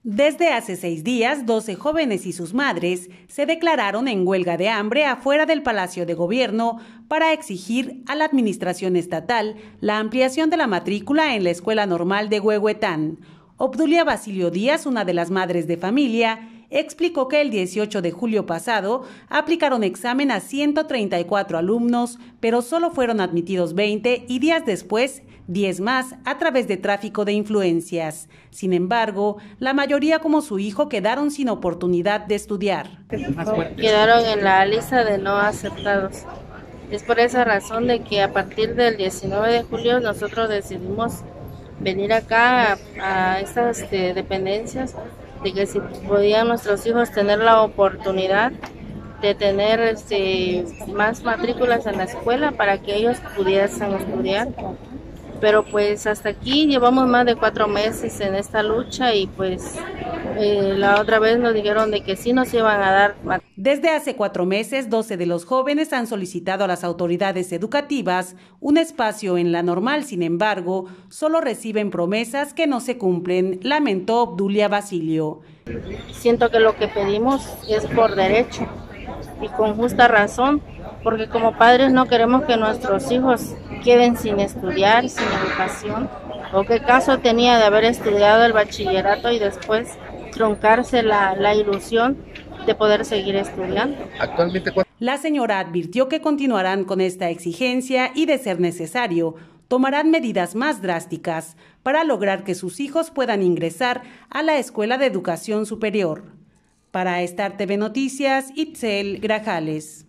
Desde hace 6 días, 12 jóvenes y sus madres se declararon en huelga de hambre afuera del Palacio de Gobierno para exigir a la administración estatal la ampliación de la matrícula en la Escuela Normal de Huehuetán. Obdulia Basilio Díaz, una de las madres de familia, explicó que el 18 de julio pasado aplicaron examen a 134 alumnos, pero solo fueron admitidos 20 y días después 10 más a través de tráfico de influencias. Sin embargo, la mayoría, como su hijo, quedaron sin oportunidad de estudiar. Quedaron en la lista de no aceptados. Es por esa razón de que a partir del 19 de julio nosotros decidimos venir acá a estas dependencias, de que si podían nuestros hijos tener la oportunidad de tener más matrículas en la escuela para que ellos pudiesen estudiar. Pero pues hasta aquí llevamos más de 4 meses en esta lucha y pues la otra vez nos dijeron de que sí nos iban a dar. Desde hace 4 meses, 12 de los jóvenes han solicitado a las autoridades educativas un espacio en la normal. Sin embargo, solo reciben promesas que no se cumplen, lamentó Obdulia Basilio. Siento que lo que pedimos es por derecho y con justa razón, porque como padres no queremos que nuestros hijos queden sin estudiar, sin educación. ¿O qué caso tenía de haber estudiado el bachillerato y después truncarse la ilusión de poder seguir estudiando? Actualmente, la señora advirtió que continuarán con esta exigencia y, de ser necesario, tomarán medidas más drásticas para lograr que sus hijos puedan ingresar a la Escuela de Educación Superior. Para Star TV Noticias, Itzel Grajales.